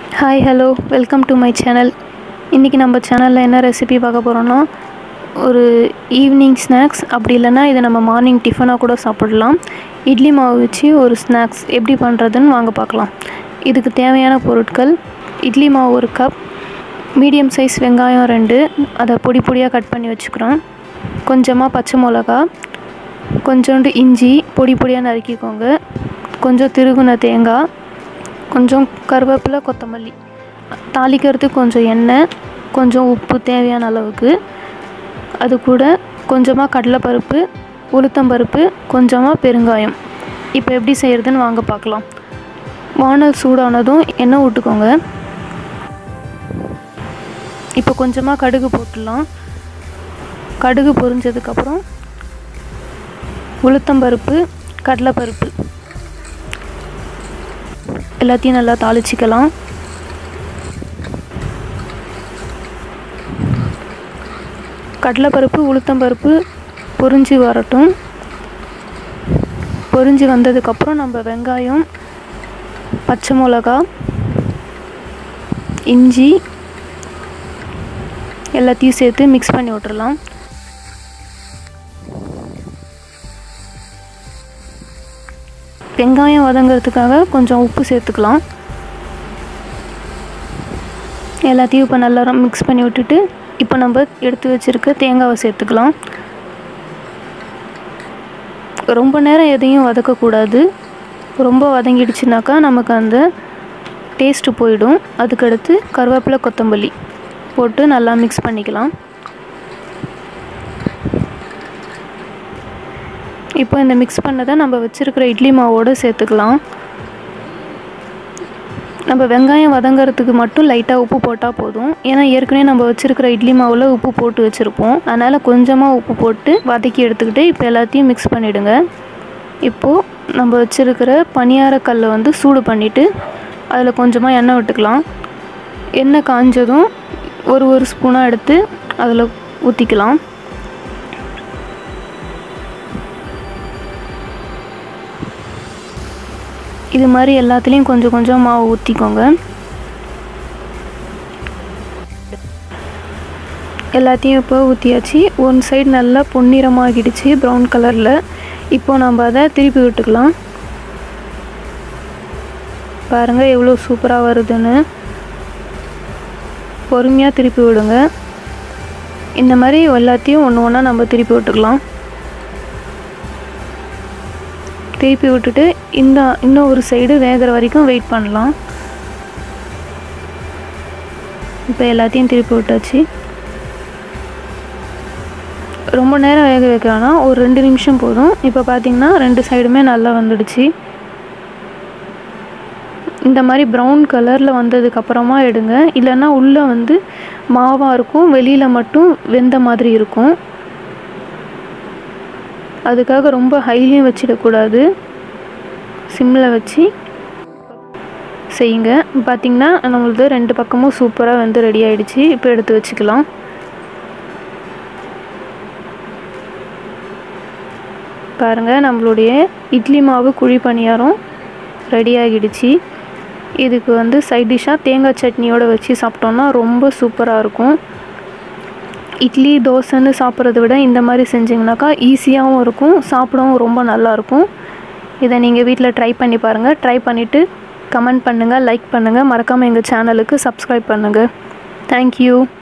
Hi hello welcome to my channel. இன்றைக்கி நம்ம சேனலில் என்ன ரெசிபி பார்க்க போகிறோன்னா, ஒரு ஈவினிங் ஸ்நாக்ஸ், அப்படி இல்லைன்னா இதை நம்ம மார்னிங் டிஃபனாக கூட சாப்பிடலாம். இட்லி மாவு வச்சு ஒரு ஸ்நாக்ஸ் எப்படி பண்ணுறதுன்னு வாங்க பார்க்கலாம். இதுக்கு தேவையான பொருட்கள்: இட்லி மாவு 1 கப், மீடியம் சைஸ் வெங்காயம் 2, அதை பொடி பொடியாக கட் பண்ணி வச்சுக்கிறோம். கொஞ்சமாக பச்சை மிளகா, கொஞ்சோண்டு இஞ்சி பொடி பொடியாக நறுக்கிக்கோங்க, கொஞ்சம் திருகுன தேங்காய், கொஞ்சம் கருவேப்பிலை, கொத்தமல்லி, தாளிக்கிறதுக்கு கொஞ்சம் எண்ணெய், கொஞ்சம் உப்பு தேவையான அளவுக்கு, அது கூட கொஞ்சமாக கடலைப்பருப்பு, உளுத்தம்பருப்பு, கொஞ்சமாக பெருங்காயம். இப்போ எப்படி செய்கிறதுன்னு வாங்க பார்க்கலாம். வானல் சூடானதும் எண்ணெய் விட்டுக்கோங்க. இப்போ கொஞ்சமாக கடுகு போட்டுடலாம். கடுகு பொரிஞ்சதுக்கப்புறம் உளுத்தம்பருப்பு, கடலைப்பருப்பு எல்லாத்தையும் நல்லா தாளிச்சிக்கலாம். கடலைப்பருப்பு, உளுத்தம்பருப்பு பொரிஞ்சு வரட்டும். பொரிஞ்சு வந்ததுக்கப்புறம் நம்ம வெங்காயம், பச்சை மிளகா, இஞ்சி எல்லாத்தையும் சேர்த்து மிக்ஸ் பண்ணி விட்டுறலாம். வெங்காயம் வதங்கிறதுக்காக கொஞ்சம் உப்பு சேர்த்துக்கலாம். எல்லாத்தையும் இப்போ நல்லா மிக்ஸ் பண்ணி விட்டுட்டு, இப்போ நம்ம எடுத்து வச்சுருக்க தேங்காவை சேர்த்துக்கலாம். ரொம்ப நேரம் எதையும் வதக்கக்கூடாது. ரொம்ப வதங்கிடுச்சுனாக்கா நமக்கு அந்த டேஸ்ட்டு போயிடும். அதுக்கடுத்து கருவேப்பிலை, கொத்தமல்லி போட்டு நல்லா மிக்ஸ் பண்ணிக்கலாம். இப்போ இந்த மிக்ஸ் பண்ணதை நம்ம வச்சுருக்கிற இட்லி மாவோடு சேர்த்துக்கலாம். நம்ம வெங்காயம் வதங்கிறதுக்கு மட்டும் லைட்டாக உப்பு போட்டால் போதும். ஏன்னா ஏற்கனவே நம்ம வச்சுருக்கிற இட்லி மாவில் உப்பு போட்டு வச்சுருப்போம். அதனால் கொஞ்சமாக உப்பு போட்டு வதக்கி எடுத்துக்கிட்டு இப்போ எல்லாத்தையும் மிக்ஸ் பண்ணிவிடுங்க. இப்போது நம்ம வச்சுருக்கிற பணியாரக்கல்லை சூடு பண்ணிவிட்டு அதில் கொஞ்சமாக எண்ணெய் விட்டுக்கலாம். எண்ணெய் காஞ்சதும் ஒரு ஸ்பூனாக எடுத்து அதில் ஊற்றிக்கலாம். இது மாதிரி எல்லாத்துலேயும் கொஞ்சம் கொஞ்சம் மாவு ஊற்றிக்கோங்க. எல்லாத்தையும் இப்போ ஊற்றியாச்சு. ஒன் சைடு நல்லா பொன்னிறமாகிடுச்சு, ப்ரௌன் கலரில். இப்போது நம்ம அதை திருப்பி விட்டுக்கலாம். பாருங்கள் எவ்வளோ சூப்பராக வருதுன்னு. பொறுமையாக திருப்பி விடுங்க. இந்த மாதிரி எல்லாத்தையும் ஒன்று ஒன்றா நம்ம திருப்பி விட்டுக்கலாம். திருப்பி விட்டுட்டு இன்னும் ஒரு சைடு வேகிற வரைக்கும் வெயிட் பண்ணலாம். இப்போ எல்லாத்தையும் திருப்பி விட்டாச்சு. ரொம்ப நேரம் வேக வைக்கலாம்னா ஒரு 2 நிமிஷம் போதும். இப்போ பார்த்திங்கன்னா 2 சைடுமே நல்லா வந்துடுச்சு. இந்த மாதிரி ப்ரௌன் கலரில் வந்ததுக்கப்புறமா எடுங்க. இல்லைன்னா உள்ளே மாவாக இருக்கும், வெளியில் மட்டும் வெந்த மாதிரி இருக்கும். அதுக்காக ரொம்ப ஹைலையும் வச்சிடக்கூடாது, சிம்மில் வச்சு செய்யுங்க. பார்த்திங்கன்னா நம்மளது 2 பக்கமும் சூப்பராக ரெடி ஆகிடுச்சு. இப்போ எடுத்து வச்சுக்கலாம். பாருங்கள் நம்மளுடைய இட்லி மாவு குழி பணியாரம் ரெடி ஆகிடுச்சு. இதுக்கு சைட் டிஷ்ஷாக தேங்காய் சட்னியோடு வச்சு சாப்பிட்டோன்னா ரொம்ப சூப்பராக இருக்கும். இட்லி தோசைன்னு சாப்பிட்றத விட இந்த மாதிரி செஞ்சிங்கனாக்கா ஈஸியாகவும் இருக்கும், சாப்பிடவும் ரொம்ப நல்லாயிருக்கும். இதை நீங்கள் வீட்டில் ட்ரை பண்ணி பாருங்கள். ட்ரை பண்ணிவிட்டு கமெண்ட் பண்ணுங்கள், லைக் பண்ணுங்கள். மறக்காமல் எங்கள் சேனலுக்கு சப்ஸ்கிரைப் பண்ணுங்கள். தேங்க்யூ.